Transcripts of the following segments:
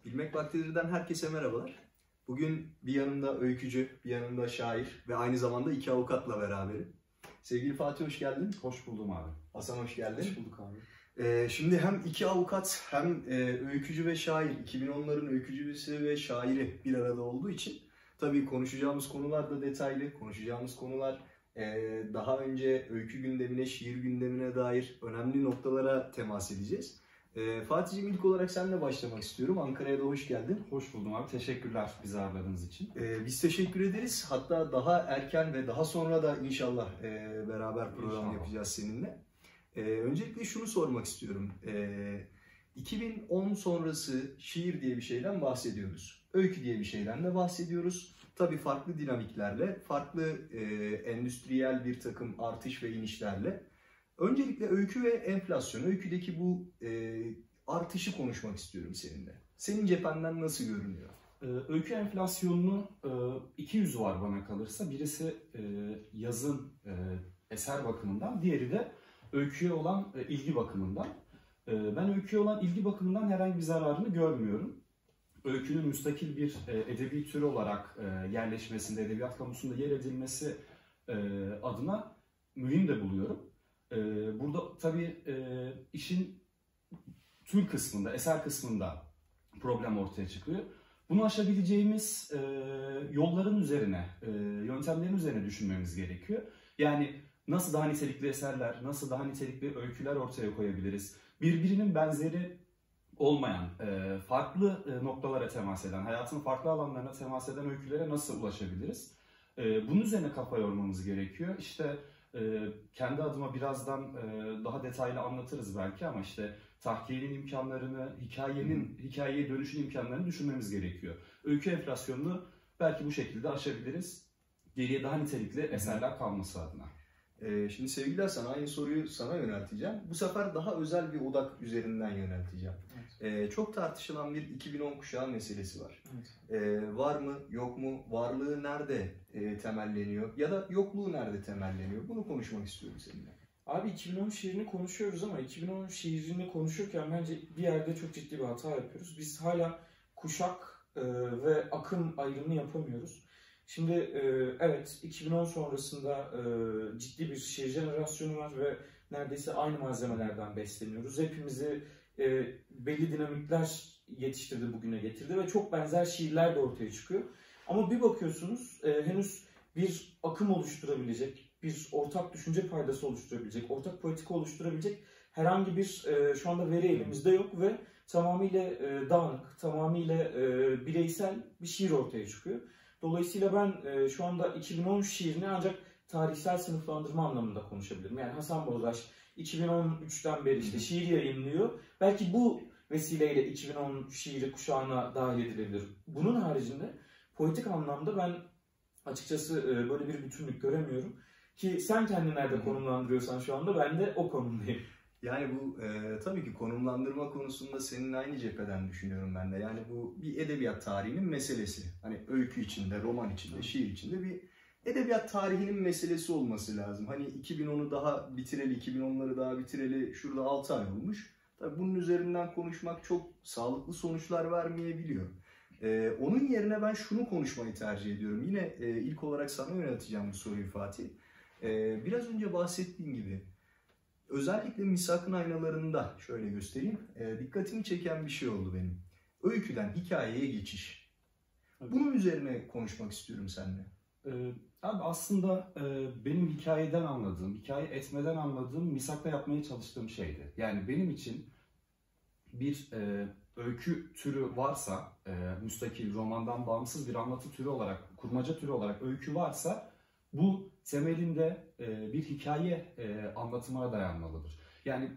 İlmek Bakteri'den herkese merhabalar. Bugün bir yanımda öykücü, bir yanımda şair ve aynı zamanda iki avukatla beraberim. Sevgili Fatih hoş geldin. Hoş buldum abi. Hasan hoş geldin. Hoş bulduk abi. Şimdi hem iki avukat hem öykücü ve şair, 2010'ların öykücüsü ve şairi bir arada olduğu için tabii konuşacağımız konular da detaylı. Konuşacağımız konular daha önce öykü gündemine, şiir gündemine dair önemli noktalara temas edeceğiz. Fatih'cim ilk olarak seninle başlamak istiyorum. Ankara'ya da hoş geldin. Hoş buldum abi. Teşekkürler bizi ağırladığınız için. Biz teşekkür ederiz. Hatta daha erken ve daha sonra da inşallah beraber program yapacağız seninle. Öncelikle şunu sormak istiyorum. 2010 sonrası şiir diye bir şeyden bahsediyoruz. Öykü diye bir şeyden de bahsediyoruz. Tabii farklı dinamiklerle, farklı endüstriyel bir takım artış ve inişlerle. Öncelikle öykü ve enflasyon, öyküdeki bu artışı konuşmak istiyorum seninle. Senin cephenden nasıl görünüyor? Öykü enflasyonunun iki yüzü var bana kalırsa. Birisi yazın eser bakımından, diğeri de öyküye olan ilgi bakımından. Ben öyküye olan ilgi bakımından herhangi bir zararını görmüyorum. Öykünün müstakil bir edebi tür olarak yerleşmesinde, edebiyat kamusunda yer edilmesi adına mühim de buluyorum. Burada tabii işin tür kısmında, eser kısmında problem ortaya çıkıyor. Bunu aşabileceğimiz yolların üzerine, yöntemlerin üzerine düşünmemiz gerekiyor. Yani nasıl daha nitelikli eserler, nasıl daha nitelikli öyküler ortaya koyabiliriz? Birbirinin benzeri olmayan, farklı noktalara temas eden, hayatın farklı alanlarına temas eden öykülere nasıl ulaşabiliriz? Bunun üzerine kafa yormamız gerekiyor. İşte kendi adıma birazdan daha detaylı anlatırız belki ama işte tahkiyenin imkanlarını, hikayeye dönüşün imkanlarını düşünmemiz gerekiyor. Öykü enflasyonunu belki bu şekilde aşabiliriz. Geriye daha nitelikli eserler kalması adına. Şimdi sevgili Hasan, aynı soruyu sana yönelteceğim. Bu sefer daha özel bir odak üzerinden yönelteceğim. Evet. Çok tartışılan bir 2010 kuşağı meselesi var. Evet. Var mı, yok mu, varlığı nerede temelleniyor ya da yokluğu nerede temelleniyor? Bunu konuşmak istiyorum seninle. Abi 2010 şiirini konuşuyoruz ama 2010 şiirini konuşurken bence bir yerde çok ciddi bir hata yapıyoruz. Biz hala kuşak ve akım ayrımını yapamıyoruz. Şimdi evet 2010 sonrasında ciddi bir şiir jenerasyonu var ve neredeyse aynı malzemelerden besleniyoruz. Hepimizi belli dinamikler yetiştirdi, bugüne getirdi ve çok benzer şiirler de ortaya çıkıyor. Ama bir bakıyorsunuz henüz bir akım oluşturabilecek, bir ortak düşünce paydası oluşturabilecek, ortak politika oluşturabilecek herhangi bir şu anda veri elimizde yok ve tamamıyla dağınık, tamamıyla bireysel bir şiir ortaya çıkıyor. Dolayısıyla ben şu anda 2010 şiirini ancak tarihsel sınıflandırma anlamında konuşabilirim. Yani Hasan Bozdaş 2013'ten beri işte şiir yayınlıyor. Belki bu vesileyle 2010 şiiri kuşağına dahil edilebilir. Bunun haricinde politik anlamda ben açıkçası böyle bir bütünlük göremiyorum. Ki sen kendini nerede konumlandırıyorsan şu anda ben de o konumdayım. Yani bu tabii ki konumlandırma konusunda senin aynı cepheden düşünüyorum ben de. Yani bu bir edebiyat tarihinin meselesi. Hani öykü içinde, roman içinde, şiir içinde bir edebiyat tarihinin meselesi olması lazım. Hani 2010'u daha bitireli, 2010'ları daha bitireli şurada 6 ay olmuş. Tabii bunun üzerinden konuşmak çok sağlıklı sonuçlar vermeyebiliyor. Onun yerine ben şunu konuşmayı tercih ediyorum. Yine ilk olarak sana yönelteceğim bu soruyu Fatih. Biraz önce bahsettiğim gibi özellikle Misak-ı Aynalarında şöyle göstereyim. Dikkatimi çeken bir şey oldu benim. Öyküden hikayeye geçiş. Bunun üzerine konuşmak istiyorum seninle. Abi aslında benim hikayeden anladığım, hikaye etmeden anladığım Misak'ta yapmaya çalıştığım şeydi. Yani benim için bir öykü türü varsa, müstakil, romandan bağımsız bir anlatı türü olarak, kurmaca türü olarak öykü varsa bu temelinde bir hikaye anlatımına dayanmalıdır. Yani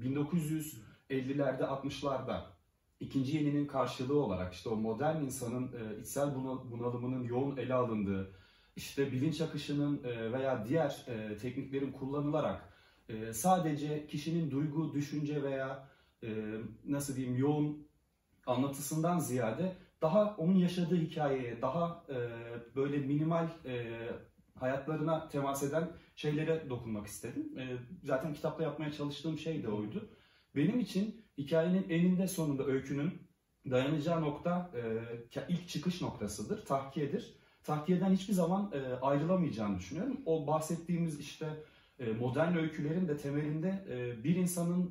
1950'lerde, 60'larda ikinci yeninin karşılığı olarak işte o modern insanın içsel bunalımının yoğun ele alındığı, işte bilinç akışının veya diğer tekniklerin kullanılarak sadece kişinin duygu, düşünce veya nasıl diyeyim yoğun anlatısından ziyade daha onun yaşadığı hikayeye, daha böyle minimal hayatlarına temas eden şeylere dokunmak istedim. Zaten kitapta yapmaya çalıştığım şey de oydu. Benim için hikayenin eninde sonunda öykünün dayanacağı nokta ilk çıkış noktasıdır, tahkiyedir. Tahkiyeden hiçbir zaman ayrılamayacağını düşünüyorum. O bahsettiğimiz işte modern öykülerin de temelinde bir insanın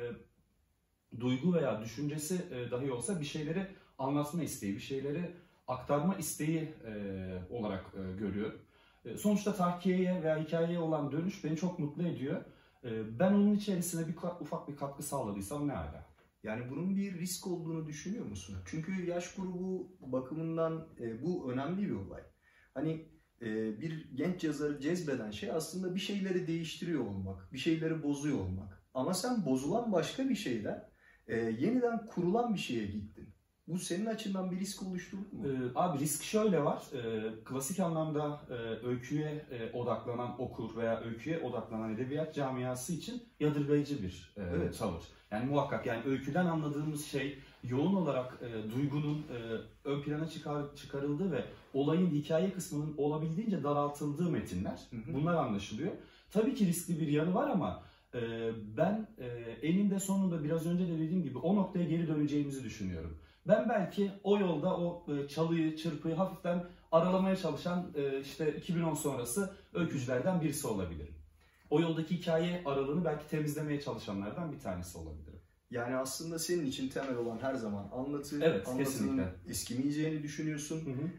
duygu veya düşüncesi dahi olsa bir şeyleri anlatma isteği, bir şeyleri aktarma isteği olarak görüyorum. Sonuçta tahkiyeye veya hikayeye olan dönüş beni çok mutlu ediyor. Ben onun içerisine ufak bir katkı sağladıysam ne ala. Yani bunun bir risk olduğunu düşünüyor musun? Çünkü yaş grubu bakımından bu önemli bir olay. Hani bir genç yazarı cezbeden şey aslında bir şeyleri değiştiriyor olmak, bir şeyleri bozuyor olmak. Ama sen bozulan başka bir şeyden yeniden kurulan bir şeye gittin. Bu senin açından bir risk oluşturdu mu? Abi risk şöyle var. Klasik anlamda öyküye odaklanan okur veya öyküye odaklanan edebiyat camiası için yadırgayıcı bir tavır. Yani muhakkak yani öyküden anladığımız şey yoğun olarak duygunun ön plana çıkarıldığı ve olayın hikaye kısmının olabildiğince daraltıldığı metinler. Bunlar anlaşılıyor. Tabii ki riskli bir yanı var ama ben eninde sonunda biraz önce de dediğim gibi o noktaya geri döneceğimizi düşünüyorum. Ben belki o yolda o çalıyı, çırpıyı hafiften aralamaya çalışan işte 2010 sonrası öykücülerden birisi olabilirim. O yoldaki hikaye aralığını belki temizlemeye çalışanlardan bir tanesi olabilirim. Yani aslında senin için temel olan her zaman anlatı, evet, anlatının kesinlikle eskimeyeceğini düşünüyorsun.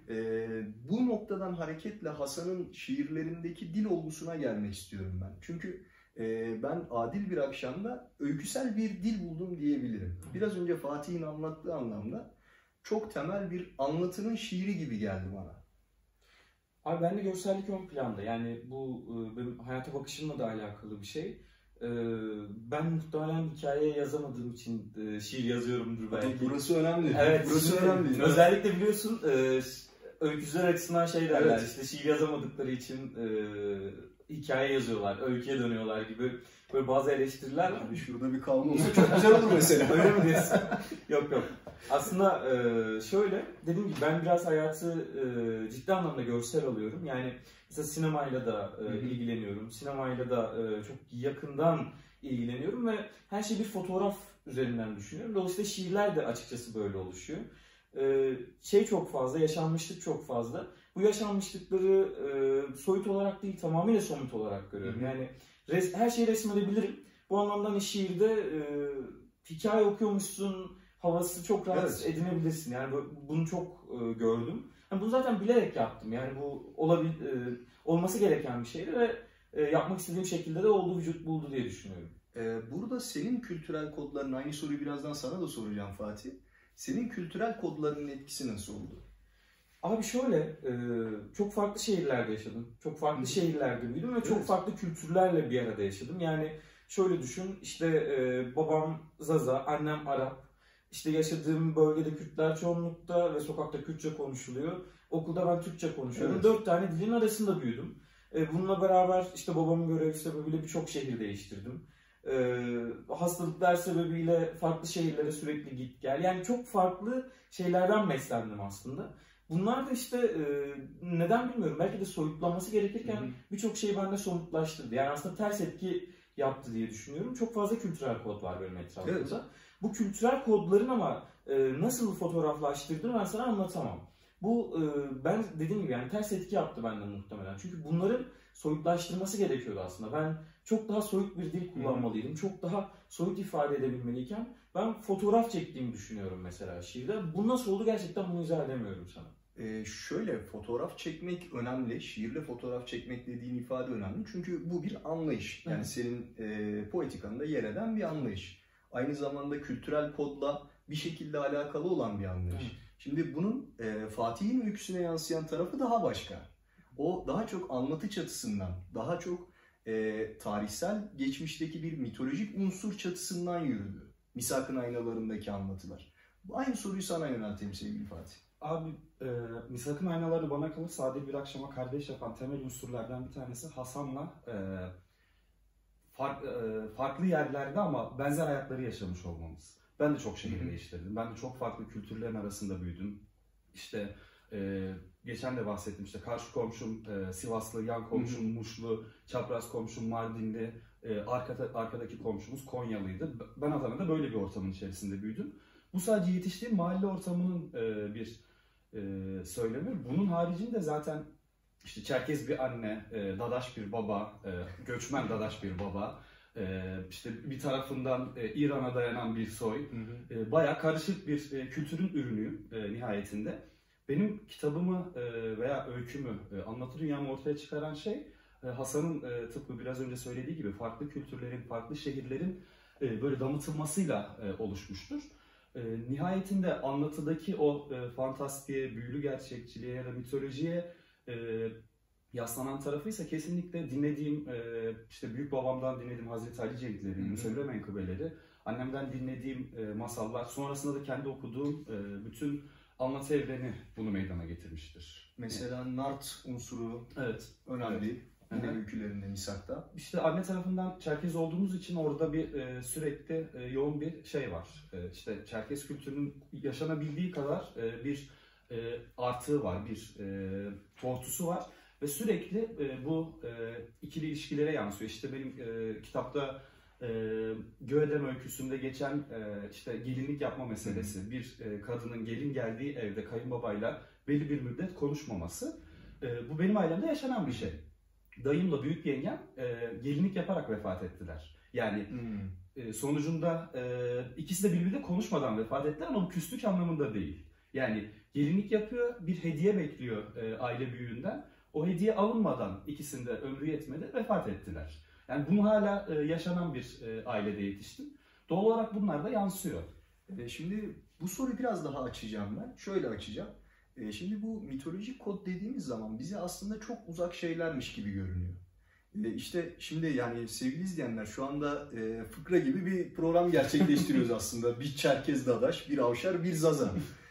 Bu noktadan hareketle Hasan'ın şiirlerindeki dil olgusuna gelmek istiyorum ben. Çünkü ben Adil Bir Akşam'da öyküsel bir dil buldum diyebilirim. Biraz önce Fatih'in anlattığı anlamda çok temel bir anlatının şiiri gibi geldi bana. Abi bende görsellik ön planda. Yani bu benim hayata bakışımla da alakalı bir şey. Ben muhtemelen hikaye yazamadığım için şiir yazıyorumdur belki. Burası önemli. Evet, burası önemli. Özellikle biliyorsun öykücüler açısından şey derler, evet. işte şiir yazamadıkları için hikaye yazıyorlar, öyküye dönüyorlar gibi böyle bazı eleştiriler var. Abi şurada bir kavga olsa çok güzel olur mesela. Öyle mi diyorsun? Yok. Aslında şöyle, dediğim gibi ben biraz hayatı ciddi anlamda görsel alıyorum. Yani mesela sinemayla da ilgileniyorum. Sinemayla da çok yakından ilgileniyorum ve her şeyi bir fotoğraf üzerinden düşünüyorum. Dolayısıyla şiirler de açıkçası böyle oluşuyor. Şey çok fazla, yaşanmışlık çok fazla. Bu yaşanmışlıkları soyut olarak değil, tamamıyla somut olarak görüyorum. Yani her şeyi resmedebilirim. Bu anlamda hani şiirde hikaye okuyormuşsun havası çok rahat edinebilirsin. Yani bunu çok gördüm. Yani bunu zaten bilerek yaptım. Yani bu olması gereken bir şeydi ve yapmak istediğim şekilde de oldu, vücut buldu diye düşünüyorum. Burada senin kültürel kodların, aynı soruyu birazdan sana da soracağım Fatih. Senin kültürel kodlarının etkisi nasıl oldu? Abi şöyle, çok farklı şehirlerde yaşadım. Çok farklı şehirlerde büyüdüm ve çok farklı kültürlerle bir arada yaşadım. Yani şöyle düşün, işte babam Zaza, annem Arap. İşte yaşadığım bölgede Kürtler çoğunlukta ve sokakta Kürtçe konuşuluyor. Okulda ben Türkçe konuşuyorum. 4 tane dilin arasında büyüdüm. Bununla beraber işte babamın görevi sebebiyle birçok şehir değiştirdim. Hastalıklar sebebiyle farklı şehirlere sürekli git gel. Yani çok farklı şeylerden beslendim aslında. Bunlar da işte neden bilmiyorum. Belki de soyutlanması gerekirken birçok şeyi bende somutlaştırdı. Yani aslında ters etki yaptı diye düşünüyorum. Çok fazla kültürel kod var benim etrafımda. Evet. Bu kültürel kodların ama nasıl fotoğraflaştırdığını ben sana anlatamam. Bu ben dediğim gibi yani ters etki yaptı benden muhtemelen. Çünkü bunların soyutlaştırması gerekiyordu aslında. Ben çok daha soyut bir dil kullanmalıydım. Çok daha soyut ifade edebilmeliyken ben fotoğraf çektiğimi düşünüyorum mesela şiirde. Bu nasıl oldu gerçekten bunu izah edemiyorum sana. Şöyle fotoğraf çekmek önemli. Şiirle fotoğraf çekmek dediğin ifade önemli. Çünkü bu bir anlayış. Yani senin poetikanda yer eden bir anlayış. Aynı zamanda kültürel kodla bir şekilde alakalı olan bir anlayış. Şimdi bunun Fatih'in öyküsüne yansıyan tarafı daha başka. O daha çok anlatı çatısından, daha çok tarihsel geçmişteki bir mitolojik unsur çatısından yürüdü. Misak-ı Aynalarındaki anlatılar. Aynı soruyu sana yönelteyim sevgili Fatih. Abi Misak-ı Aynaları bana kalırsa Adil Bir Akşam'a kardeş yapan temel unsurlardan bir tanesi Hasan'la farklı yerlerde ama benzer hayatları yaşamış olmamız. Ben de çok şehir değiştirdim. Ben de çok farklı kültürlerin arasında büyüdüm. İşte geçen de bahsettim işte karşı komşum Sivaslı, yan komşum Muşlu, çapraz komşum Mardinli, arkadaki komşumuz Konyalıydı. Ben Adana'da böyle bir ortamın içerisinde büyüdüm. Bu sadece yetiştiğim mahalle ortamının bir söylemi. Bunun haricinde zaten işte Çerkez bir anne, Dadaş bir baba, göçmen Dadaş bir baba, işte bir tarafından İran'a dayanan bir soy, bayağı karışık bir kültürün ürünüyüm nihayetinde. Benim kitabımı veya öykümü, anlatı dünyamı ortaya çıkaran şey Hasan'ın tıpkı biraz önce söylediği gibi farklı kültürlerin, farklı şehirlerin böyle damıtılmasıyla oluşmuştur. Nihayetinde anlatıdaki o fantastiğe, büyülü gerçekçiliğe ya da mitolojiye yaslanan tarafı ise kesinlikle dinlediğim, işte büyük babamdan dinlediğim Hazreti Ali Cenkleri, Yunus Emre Menkıbeleri, annemden dinlediğim masallar, sonrasında da kendi okuduğum bütün anlatı evreni bunu meydana getirmiştir. Mesela Nart unsuru önemli. Evet. Anne öykülerinde, Misak'ta. İşte anne tarafından Çerkez olduğumuz için orada bir sürekli yoğun bir şey var. İşte Çerkez kültürünün yaşanabildiği kadar bir artığı var, bir tortusu var. Ve sürekli bu ikili ilişkilere yansıyor. İşte benim kitapta Göedem öyküsünde geçen işte gelinlik yapma meselesi. Bir kadının gelin geldiği evde kayınbabayla belli bir müddet konuşmaması. Bu benim ailemde yaşanan bir şey. Dayımla büyük yengem gelinlik yaparak vefat ettiler. Yani sonucunda ikisi de birbiriyle konuşmadan vefat ettiler ama bu küslük anlamında değil. Yani gelinlik yapıyor, bir hediye bekliyor aile büyüğünden. O hediye alınmadan ikisinde ömrü yetmedi, vefat ettiler. Yani bunu hala yaşanan bir ailede yetiştim. Doğal olarak bunlar da yansıyor. Şimdi bu soruyu biraz daha açacağım ben. Şöyle açacağım. Şimdi bu mitolojik kod dediğimiz zaman bize aslında çok uzak şeylermiş gibi görünüyor. İşte şimdi yani sevgili izleyenler şu anda fıkra gibi bir program gerçekleştiriyoruz aslında. Bir Çerkez Dadaş, bir Avşar, bir Zaza.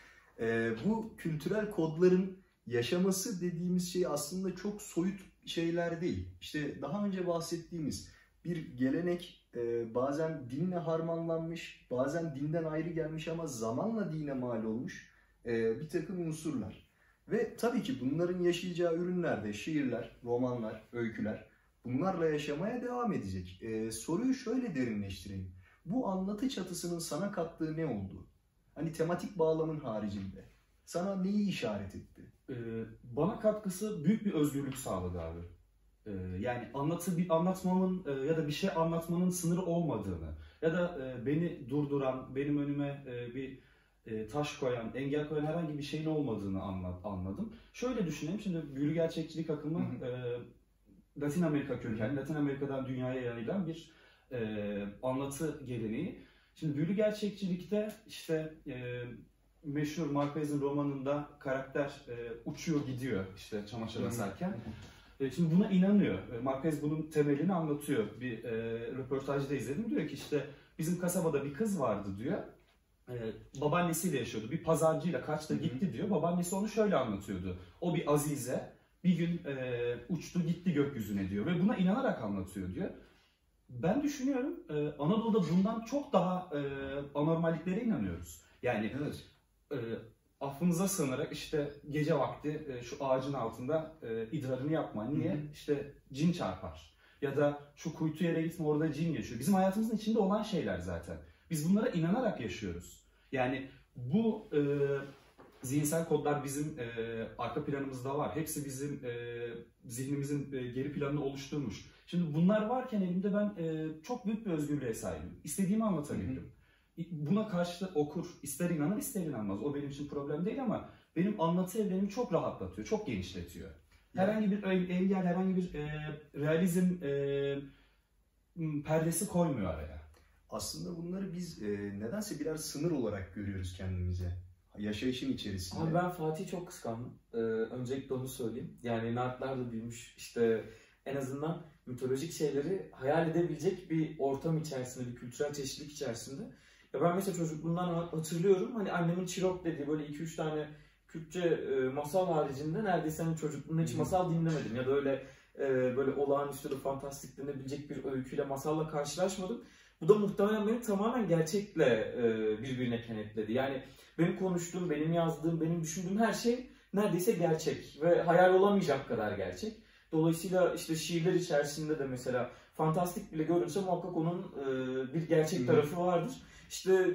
Bu kültürel kodların yaşaması dediğimiz şey aslında çok soyut şeyler değil. İşte daha önce bahsettiğimiz bir gelenek bazen dinle harmanlanmış, bazen dinden ayrı gelmiş ama zamanla dine mal olmuş bir takım unsurlar. Ve tabii ki bunların yaşayacağı ürünler de şiirler, romanlar, öyküler bunlarla yaşamaya devam edecek. Soruyu şöyle derinleştireyim. Bu anlatı çatısının sana kattığı ne oldu? Hani tematik bağlamın haricinde. Sana neyi işaret etti? Bana katkısı büyük bir özgürlük sağladı abi. Yani anlatmamın ya da bir şey anlatmanın sınırı olmadığını ya da beni durduran, benim önüme bir taş koyan, engel koyan herhangi bir şeyin olmadığını anladım. Şöyle düşünelim, şimdi büyülü gerçekçilik akımı Latin Amerika kökenli, Latin Amerika'dan dünyaya yayılan bir anlatı geleneği. Şimdi büyülü gerçekçilikte işte meşhur Marquez'in romanında karakter uçuyor gidiyor işte çamaşır asarken. Şimdi buna inanıyor. Marquez bunun temelini anlatıyor. Bir röportajda izledim. Diyor ki işte bizim kasabada bir kız vardı diyor. Babaannesiyle yaşıyordu. Bir pazarcıyla kaçtı gitti diyor. Babaannesi onu şöyle anlatıyordu. O bir azize. Bir gün uçtu gitti gökyüzüne diyor. Ve buna inanarak anlatıyor diyor. Ben düşünüyorum Anadolu'da bundan çok daha anormalliklere inanıyoruz. Yani affınıza sığınarak işte gece vakti şu ağacın altında idrarını yapma. Niye? İşte cin çarpar. Ya da şu kuytu yere gitme orada cin yaşıyor. Bizim hayatımızın içinde olan şeyler zaten. Biz bunlara inanarak yaşıyoruz. Yani bu zihinsel kodlar bizim arka planımızda var. Hepsi bizim zihnimizin geri planını oluşturmuş. Şimdi bunlar varken elimde ben çok büyük bir özgürlüğe sahibim. İstediğimi anlatabildim. Buna karşı okur, ister inanır ister inanmaz. O benim için problem değil ama benim anlatı evrenimi çok rahatlatıyor, çok genişletiyor. Herhangi bir engel, herhangi bir realizm perdesi koymuyor araya. Aslında bunları biz nedense birer sınır olarak görüyoruz kendimize. Yaşayışın içerisinde. Abi ben Fatih'i çok kıskandım. Öncelikle onu söyleyeyim. Yani Nartlar da büyümüş. İşte en azından mitolojik şeyleri hayal edebilecek bir ortam içerisinde, bir kültürel çeşitlilik içerisinde. Ya ben mesela çocukluğumdan hatırlıyorum. Hani annemin Çirok dediği böyle 2-3 tane Kürtçe masal haricinde neredeyse hani çocukluğumda hiç masal dinlemedim. Ya da öyle böyle olağanüstü de fantastik denebilecek bir öyküyle, masalla karşılaşmadım. Bu da muhtemelen beni tamamen gerçekle birbirine kenetledi. Yani benim konuştuğum, benim yazdığım, benim düşündüğüm her şey neredeyse gerçek ve hayal olamayacak kadar gerçek. Dolayısıyla işte şiirler içerisinde de mesela fantastik bile görünse muhakkak onun bir gerçek tarafı vardır. İşte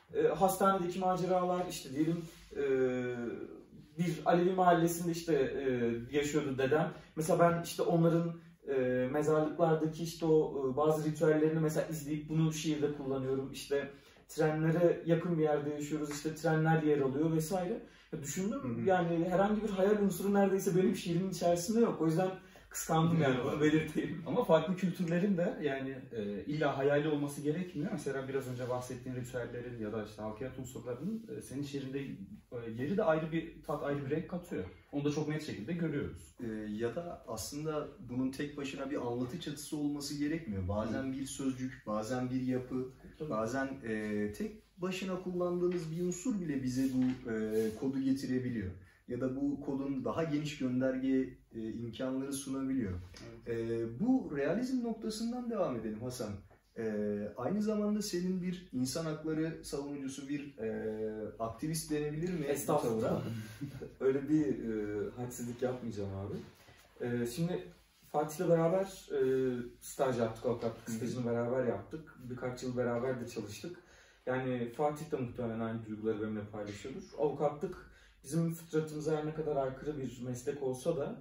hastanedeki maceralar, işte diyelim bir Alevi mahallesinde işte yaşıyordu dedem. Mesela ben işte onların mezarlıklardaki işte o bazı ritüellerini mesela izleyip bunu şiirde kullanıyorum. İşte trenlere yakın bir yerde yaşıyoruz, işte trenler yer alıyor vesaire. Ya düşündüm, yani herhangi bir hayal unsuru neredeyse benim şiirimin içerisinde yok. O yüzden kıskandım yani, onu belirteyim. Ama farklı kültürlerin de yani illa hayali olması gerekmiyor. Mesela biraz önce bahsettiğin ritüellerin ya da işte halkiyat unsurlarının senin şiirinde yeri de ayrı bir tat, ayrı bir renk katıyor. Onu da çok net şekilde görüyoruz. Ya da aslında bunun tek başına bir anlatı çatısı olması gerekmiyor. Bazen bir sözcük, bazen bir yapı, bazen tek başına kullandığınız bir unsur bile bize bu kodu getirebiliyor. Ya da bu kodun daha geniş gönderge imkanları sunabiliyor. Evet. Bu realizm noktasından devam edelim Hasan. Aynı zamanda senin bir insan hakları savunucusu, bir aktivist denebilir mi? Estağfurullah. Öyle bir hadsizlik yapmayacağım abi. Şimdi Fatih'le beraber staj yaptık, avukatlık stajını beraber yaptık. Birkaç yıl beraber de çalıştık. Yani Fatih de muhtemelen aynı duyguları benimle paylaşıyordur. Avukatlık bizim fıtratımıza her ne kadar aykırı bir meslek olsa da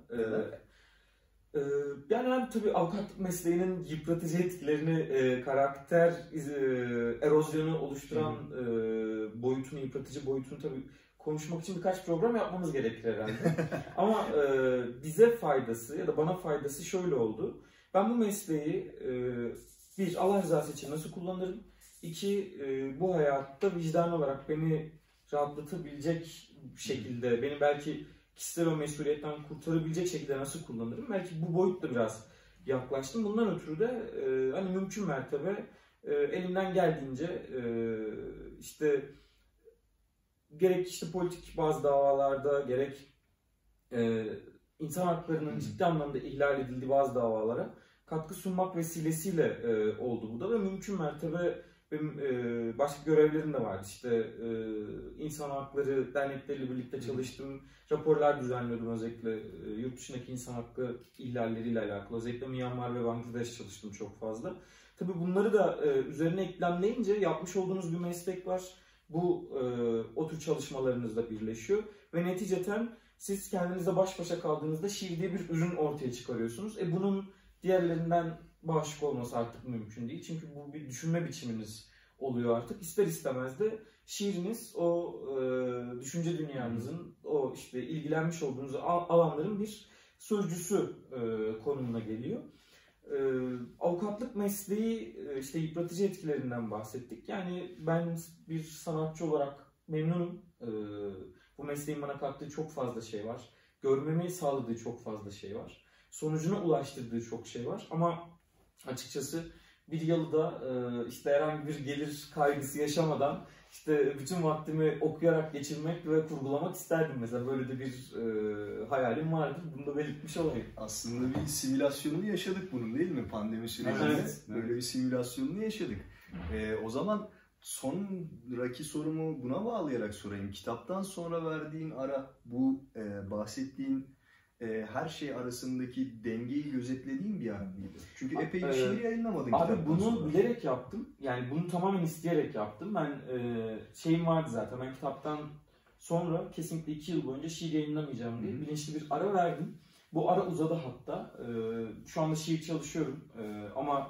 yani tabii avukatlık mesleğinin yıpratıcı etkilerini, karakter erozyonu oluşturan boyutunu, yıpratıcı boyutunu tabii konuşmak için birkaç program yapmamız gerekir herhalde. Ama bize faydası ya da bana faydası şöyle oldu. Ben bu mesleği bir, Allah rızası için nasıl kullanırım? İki, bu hayatta vicdan olarak beni rahatlatabilecek şekilde, beni belki kişisel o mesuliyetten kurtarabilecek şekilde nasıl kullanırım? Belki bu boyutla biraz yaklaştım. Bundan ötürü de hani mümkün mertebe elimden geldiğince işte gerek işte politik bazı davalarda, gerek insan haklarının ciddi anlamda ihlal edildiği bazı davalara katkı sunmak vesilesiyle oldu bu da ve mümkün mertebe benim başka görevlerim de vardı. İşte insan hakları dernekleriyle birlikte çalıştım. Raporlar düzenliyordum özellikle yurt dışındaki insan hakkı ihlalleriyle alakalı. Özellikle Myanmar ve Bangladeş çalıştım çok fazla. Tabii bunları da üzerine eklemleyince yapmış olduğunuz bir meslek var. Bu o tür çalışmalarınızla birleşiyor. Ve neticeten siz kendinizle baş başa kaldığınızda şiir diye bir ürün ortaya çıkarıyorsunuz. Bunun diğerlerinden bağışık olması artık mümkün değil. Çünkü bu bir düşünme biçiminiz oluyor artık. İster istemez de şiiriniz o düşünce dünyanızın, o işte ilgilenmiş olduğunuz alanların bir sözcüsü konumuna geliyor. Avukatlık mesleği işte yıpratıcı etkilerinden bahsettik. Yani ben bir sanatçı olarak memnunum. Bu mesleğin bana kattığı çok fazla şey var. Görmemi sağladığı çok fazla şey var. Sonucuna ulaştırdığı çok şey var. Ama açıkçası bir yalıda işte herhangi bir gelir kaygısı yaşamadan işte bütün vaktimi okuyarak geçirmek ve kurgulamak isterdim. Mesela böyle de bir hayalim vardır. Bunu da belirtmiş olayım. Aslında bir simülasyonunu yaşadık bunun, değil mi? Pandemi sürecinde Evet. Böyle bir simülasyonunu yaşadık. O zaman sonraki sorumu buna bağlayarak sorayım. Kitaptan sonra verdiğin ara, bu bahsettiğin her şey arasındaki dengeyi gözetlediğin bir ara mıydı? Çünkü epey bir şiir yayınlamadın. Abi bunu bilerek yaptım. Yani bunu tamamen isteyerek yaptım. Ben şeyim vardı zaten. Ben kitaptan sonra kesinlikle 2 yıl boyunca şiir yayınlamayacağım diye bilinçli bir ara verdim. Bu ara uzadı hatta. Şu anda şiir çalışıyorum. Ama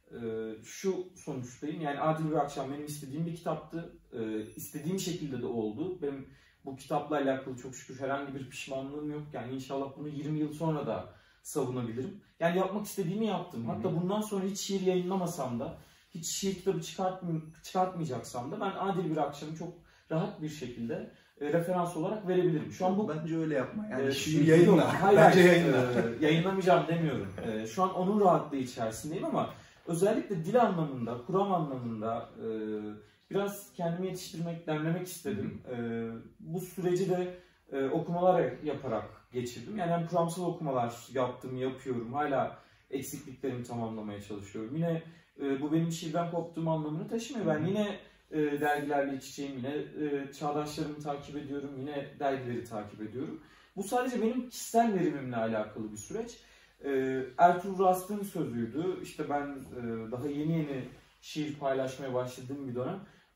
şu sonuçtayım. Yani Adil Bir Akşam benim istediğim bir kitaptı. İstediğim şekilde de oldu. Benim bu kitapla alakalı çok şükür herhangi bir pişmanlığım yok. Yani inşallah bunu 20 yıl sonra da savunabilirim. Yani yapmak istediğimi yaptım. Hatta bundan sonra hiç şiir yayınlamasam da, hiç şiir kitabı çıkartmayacaksam da ben Adil Bir Akşam'ı çok rahat bir şekilde referans olarak verebilirim. Şu an bu bence öyle yapma. Yani şiir yayınla. Hayır, bence yayınla. Yayınlamayacağım demiyorum. Şu an onun rahatlığı içerisindeyim ama özellikle dil anlamında, kuram anlamında biraz kendimi yetiştirmek, demlemek istedim. Bu süreci de okumalar yaparak geçirdim. Yani hem kuramsal okumalar yaptım, yapıyorum. Hala eksikliklerimi tamamlamaya çalışıyorum. Yine bu benim şiirden koptuğum anlamını taşımıyor. Ben yine dergilerle iç içeyim, yine çağdaşlarımı takip ediyorum, yine dergileri takip ediyorum. Bu sadece benim kişisel verimimle alakalı bir süreç. Ertuğrul Rast'ın sözüydü. İşte ben daha yeni şiir paylaşmaya başladığım bir dönem.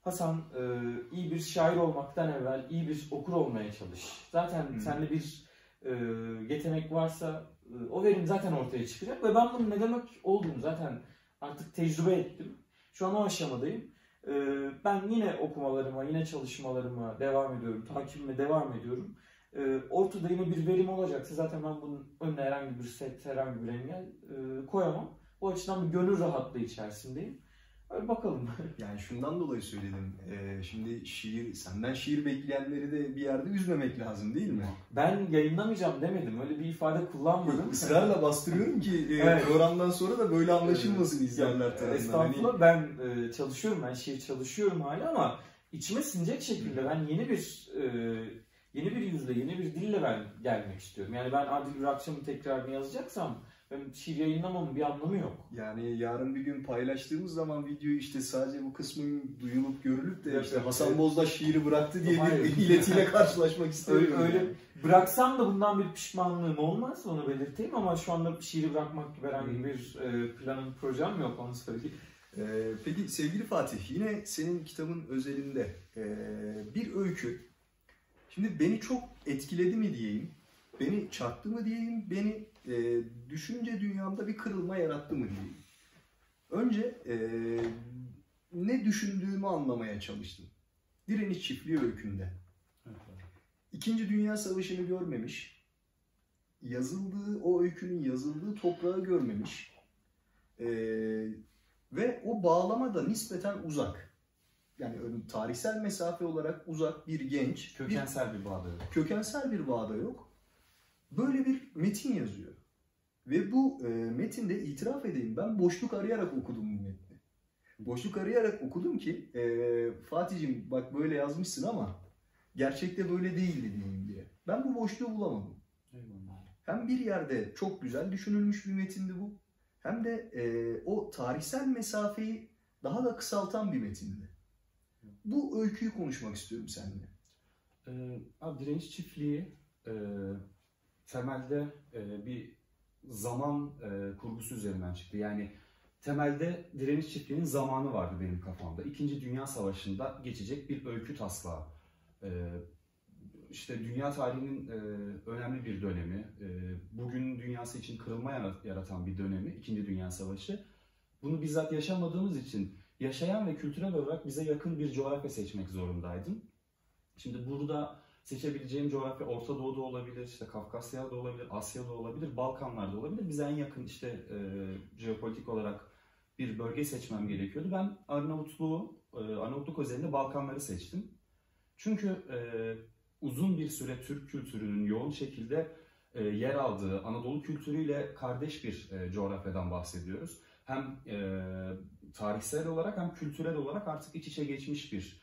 Hasan iyi bir şair olmaktan evvel iyi bir okur olmaya çalış. Zaten sende bir yetenek varsa o verim zaten ortaya çıkacak ve ben bunun ne demek olduğunu zaten artık tecrübe ettim. Şu an o aşamadayım. Ben yine okumalarıma, yine çalışmalarıma devam ediyorum, takibime devam ediyorum. Ortada yine bir verim olacaksa zaten ben bunun önüne herhangi bir set, herhangi bir engel koyamam. O açıdan bir gönül rahatlığı içerisindeyim. Öyle bakalım. Yani şundan dolayı söyledim. Şimdi senden şiir bekleyenleri de bir yerde üzmemek lazım değil mi? Ben yayınlamayacağım demedim. Öyle bir ifade kullanmadım. Israrla bastırıyorum ki Evet. Programdan sonra da böyle anlaşılmasın izleyenler tarafından. Estağfurullah, ben çalışıyorum. Ben şiir çalışıyorum hala ama içime sinecek şekilde ben yeni bir yüzle, yeni bir dille ben gelmek istiyorum. Yani ben Adil bir akşamın tekrarını yazacaksam ben şiir yayınlamamın bir anlamı yok. Yani yarın bir gün paylaştığımız zaman videoyu işte sadece bu kısmın duyulup görülüp de işte Hasan Bozda şiiri bıraktı diye bir iletiyle karşılaşmak istiyorum. Öyle bıraksam da bundan bir pişmanlığım olmaz, onu belirteyim ama şu anda şiiri bırakmak gibi herhangi bir planım, projem yok, onu söyleyeyim. Peki sevgili Fatih, yine senin kitabın özelinde bir öykü. Şimdi beni çok etkiledi mi diyeyim, beni çarptı mı diyeyim, beni düşünce dünyamda bir kırılma yarattı mı diyeyim. Önce ne düşündüğümü anlamaya çalıştım. Direniş Çiftliği öykünde. İkinci Dünya Savaşı'nı görmemiş, o öykünün yazıldığı toprağı görmemiş ve o bağlama da nispeten uzak. Yani tarihsel mesafe olarak uzak bir genç. Kökensel bir bağda yok. Kökensel bir bağda yok. Böyle bir metin yazıyor. Ve bu metinde itiraf edeyim, ben boşluk arayarak okudum bu metni. Boşluk arayarak okudum ki Fatih'cim bak böyle yazmışsın ama gerçekte böyle değildi diyeyim diye. Ben bu boşluğu bulamadım. Eyvallah. Hem bir yerde çok güzel düşünülmüş bir metindi bu. Hem de o tarihsel mesafeyi daha da kısaltan bir metindi. Bu öyküyü konuşmak istiyorum seninle. Direniş Çiftliği temelde bir zaman kurgusu üzerinden çıktı. Yani temelde Direniş Çiftliği'nin zamanı vardı benim kafamda. İkinci Dünya Savaşı'nda geçecek bir öykü taslağı. İşte dünya tarihinin önemli bir dönemi, bugün dünyası için kırılma yaratan bir dönemi, İkinci Dünya Savaşı. Bunu bizzat yaşamadığımız için yaşayan ve kültürel olarak bize yakın bir coğrafya seçmek zorundaydım. Şimdi burada seçebileceğim coğrafya Orta Doğu'da olabilir, işte Kafkasya'da olabilir, Asya'da olabilir, Balkanlar'da olabilir. Bize en yakın işte jeopolitik olarak bir bölge seçmem gerekiyordu. Ben Arnavutluk özelinde Balkanları seçtim. Çünkü uzun bir süre Türk kültürünün yoğun şekilde yer aldığı Anadolu kültürüyle kardeş bir coğrafyadan bahsediyoruz. Hem tarihsel olarak hem kültürel olarak artık iç içe geçmiş bir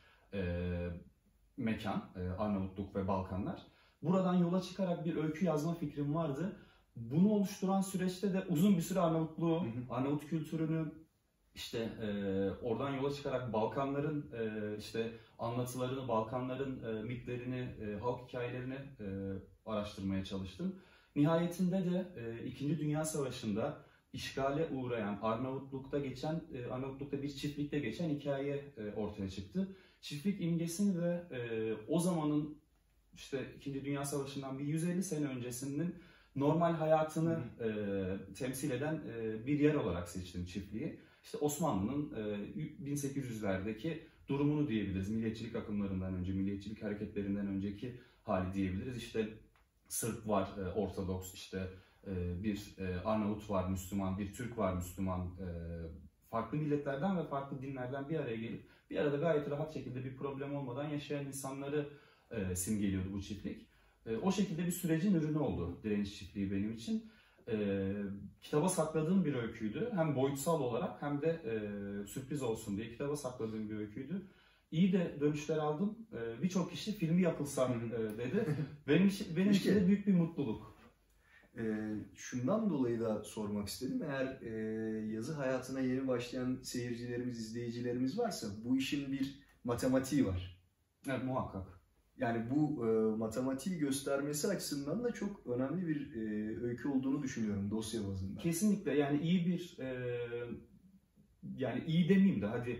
mekan Arnavutluk ve Balkanlar. Buradan yola çıkarak bir öykü yazma fikrim vardı. Bunu oluşturan süreçte de uzun bir süre Arnavutluğu, Arnavut kültürünü işte oradan yola çıkarak Balkanların işte anlatılarını, Balkanların mitlerini, halk hikayelerini araştırmaya çalıştım. Nihayetinde de İkinci Dünya Savaşı'nda işgale uğrayan Arnavutluk'ta bir çiftlikte geçen hikaye ortaya çıktı. Çiftlik imgesini de o zamanın işte İkinci Dünya Savaşı'ndan bir 150 sene öncesinin normal hayatını temsil eden bir yer olarak seçtim çiftliği. İşte Osmanlı'nın 1800'lerdeki durumunu diyebiliriz. Milliyetçilik akımlarından önce, milliyetçilik hareketlerinden önceki hali diyebiliriz. İşte Sırp var, Ortodoks, işte bir Arnavut var, Müslüman, bir Türk var, Müslüman. Farklı milletlerden ve farklı dinlerden bir araya gelip bir arada gayet rahat şekilde bir problem olmadan yaşayan insanları simgeliyordu bu çiftlik. O şekilde bir sürecin ürünü oldu Direniş Çiftliği benim için. Kitaba sakladığım bir öyküydü. Hem boyutsal olarak hem de sürpriz olsun diye kitaba sakladığım bir öyküydü. İyi de dönüşler aldım. Birçok kişi filmi yapılsa dedi. Benim için de büyük bir mutluluk. Şundan dolayı da sormak istedim. Eğer yazı hayatına yeni başlayan seyircilerimiz, izleyicilerimiz varsa bu işin bir matematiği var. Evet, muhakkak. Yani bu matematiği göstermesi açısından da çok önemli bir öykü olduğunu düşünüyorum dosya bazında. Kesinlikle, yani iyi bir yani iyi demeyeyim de hadi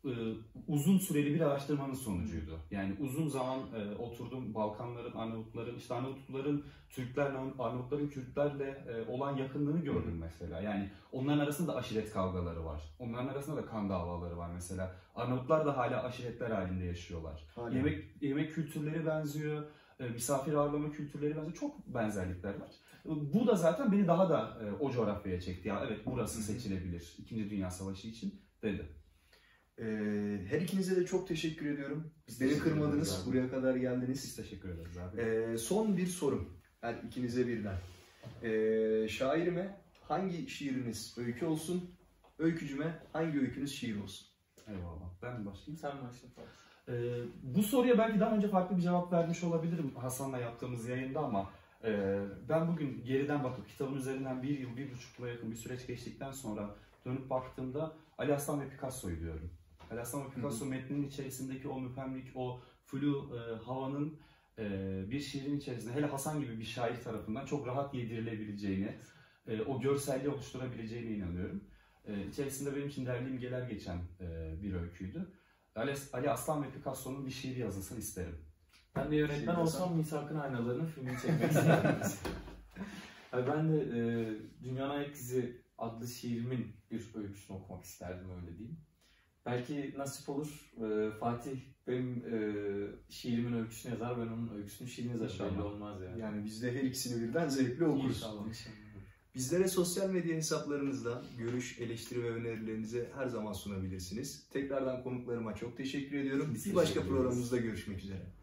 uzun süreli bir araştırmanın sonucuydu. Yani uzun zaman oturdum Balkanların, Arnavutların, işte Arnavutların, Türklerle, Arnavutların Kürtlerle olan yakınlığını gördüm mesela. Yani onların arasında da aşiret kavgaları var. Onların arasında da kan davaları var mesela. Arnavutlar da hala aşiretler halinde yaşıyorlar. Hala. Yemek kültürleri benziyor, misafir ağırlama kültürleri benziyor. Çok benzerlikler var. Bu da zaten beni daha da o coğrafyaya çekti. Ya evet, burası seçilebilir 2. Dünya Savaşı için dedi. Her ikinize de çok teşekkür ediyorum. Biz Beni teşekkür kırmadınız, ederiz abi. buraya kadar geldiniz. Biz teşekkür ederiz abi. Son bir sorum, her ikinize birden. Şairime hangi şiiriniz öykü olsun, öykücüme hangi öykünüz şiir olsun? Eyvallah. Ben mi başlayayım? Sen başla Fatih. Bu soruya belki daha önce farklı bir cevap vermiş olabilirim Hasan'la yaptığımız yayında ama ben bugün geriden bakıp kitabın üzerinden 1 yıl, 1,5 yıla yakın bir süreç geçtikten sonra dönüp baktığımda Ali Aslan ve Picasso'yu diyorum. Ali Aslan ve Picasso metninin içerisindeki o müpemlik, o flu havanın bir şiirin içerisinde hele Hasan gibi bir şair tarafından çok rahat yedirilebileceğini, o görselliği oluşturabileceğine inanıyorum. İçerisinde benim için derli imgeler geçen bir öyküydü. Ali Aslan ve Picasso'nun bir şiir yazılsın isterim. Ben de yönetmen Şey olsam Misak'ın Aynaları'nın filmini çekmek isterdim. Yani ben de Dünyanın Ayak İzi adlı şiirimin bir öyküsünü okumak isterdim, öyle diyeyim. Belki nasip olur Fatih benim şiirimin öyküsünü yazar, ben onun öyküsünü şiirini yazar, belli olmaz yani. Yani biz de her ikisini birden zevkli okuruz. İnşallah. Bizlere sosyal medya hesaplarınızdan görüş, eleştiri ve önerilerinizi her zaman sunabilirsiniz. Tekrardan konuklarıma çok teşekkür ediyorum. Biz Bir başka teşekkür ederiz. programımızda görüşmek üzere.